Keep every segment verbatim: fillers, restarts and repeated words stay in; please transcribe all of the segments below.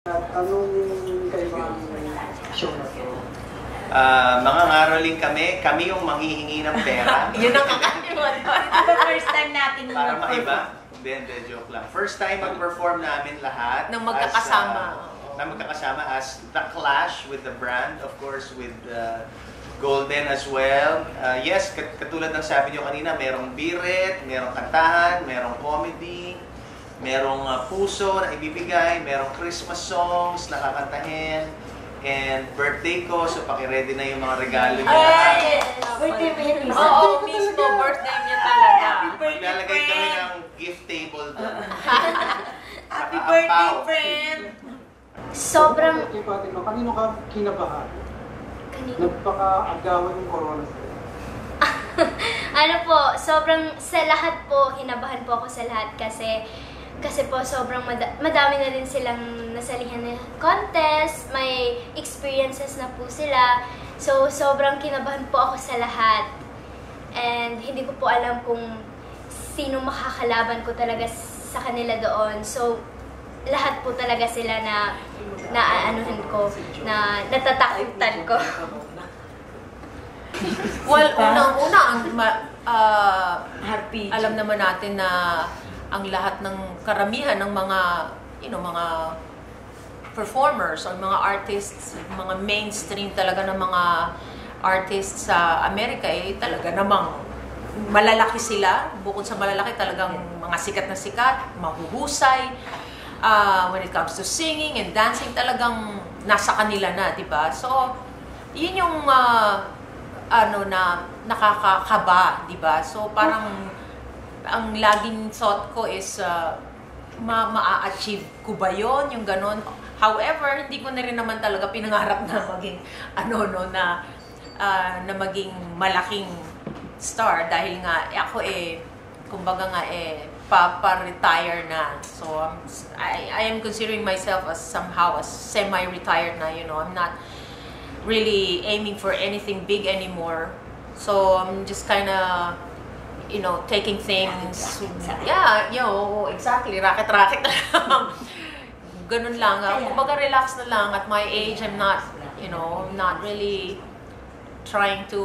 Anong kaibang show na to? Uh, mga ngaroling kami, kami yung manghihingi ng pera. Yun ang kakaiwan. Ito first time natin para maiba. Hindi, hindi, joke lang. First time mag-perform namin lahat. Nang magkakasama. As, uh, nang magkakasama as The Clash with the brand, of course with uh, Golden as well. Uh, yes, katulad ng sabi nyo kanina, merong birit, merong kantahan, merong comedy, merong uh, puso na ibibigay, merong Christmas songs na kakantahin, and birthday ko, so pakiready na yung mga regalo niya. Ay! Birthday mo yun, Lisa? Oo, mismo, birthday niya talaga. Maglalagay kami ng gift table doon. Happy birthday, friend! Sobrang... Kanino ka kinabahan? Kanino? Nagpaka-agawan yung corona. Ano po, sobrang sa lahat po, hinabahan po ako sa lahat kasi kasi po sobrang mada madami na din silang nasalihan na contest, may experiences na po sila. So, sobrang kinabahan po ako sa lahat. And hindi ko po alam kung sino makakalaban ko talaga sa kanila doon. So, lahat po talaga sila na naaanuhan ko, na natatakutan ko. Well, unang-una, ang uh, alam naman natin na ang lahat ng karamihan ng mga, you know, mga performers or mga artists, mga mainstream talaga ng mga artists sa Amerika, eh, talaga namang malalaki sila. Bukod sa malalaki, talagang mga sikat na sikat, mahuhusay. Uh, when it comes to singing and dancing, talagang nasa kanila na, di ba? So, yun yung uh, ano na nakakakaba, di ba? So, parang ang laging thought ko is uh, ma-achieve ko ba yun, yung ganon. However, hindi ko na rin naman talaga pinangarap na maging ano no na uh, na maging malaking star dahil nga ako eh kumbaga nga eh pa-retire na. So um, I I am considering myself as somehow as semi-retired na, you know. I'm not really aiming for anything big anymore. So I'm just kind of, you know, taking things, yeah, you know, exactly, racket-racket na lang. Ganun lang. Kumbaga relax na lang. At my age, I'm not, you know, not really trying to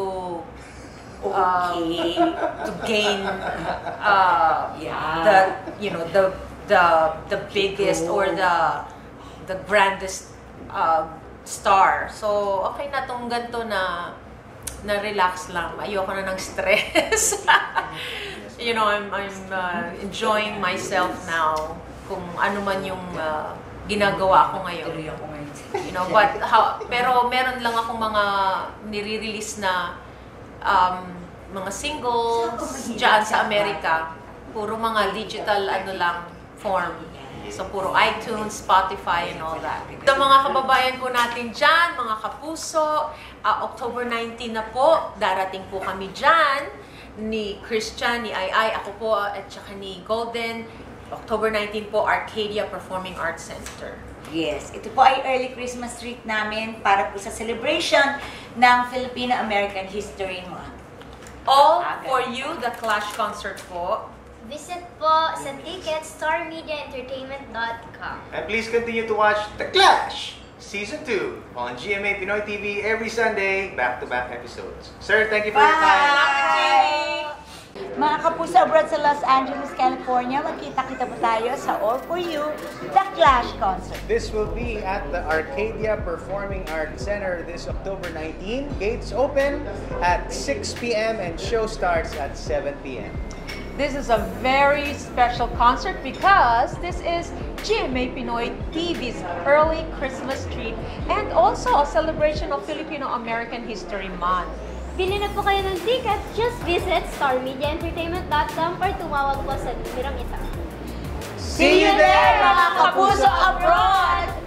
uh, Okay. to gain uh, Yeah. the, you know, the the the biggest or the the grandest uh, star. So, okay na tong ganito na na-relax lang. Ayoko na ng stress. You know, I'm, I'm uh, enjoying myself now kung ano man yung uh, ginagawa ko ngayon. You know, but how, pero meron lang akong mga nire-release na um, mga singles dyan sa Amerika. Puro mga digital ano lang form. So, puro iTunes, Spotify, and all that. Sa mga kababayan po natin dyan, mga kapuso, uh, October nineteenth na po, darating po kami dyan, ni Christian, ni Ai Ai, ako po, at saka ni Golden. October nineteenth po, Arcadia Performing Arts Center. Yes, ito po ay early Christmas treat namin para po sa celebration ng Filipino-American History Month. All for you, the Clash concert po. Visit po sa tickets star media entertainment dot com. And please continue to watch The Clash Season two on G M A Pinoy T V every Sunday, back-to-back episodes. Sir, thank you for your time. Bye! Mga kapuso abroad sa Los Angeles, California, magkita-kita po tayo sa All For You, The Clash concert. This will be at the Arcadia Performing Arts Center this October nineteenth. Gates open at six p m and show starts at seven p m This is a very special concert because this is G M A Pinoy T V's early Christmas treat and also a celebration of Filipino-American History Month. Bili na po kayo ng ticket, just visit star media entertainment dot com or tumawag po sa numerong ito. See you there, mga kapuso abroad!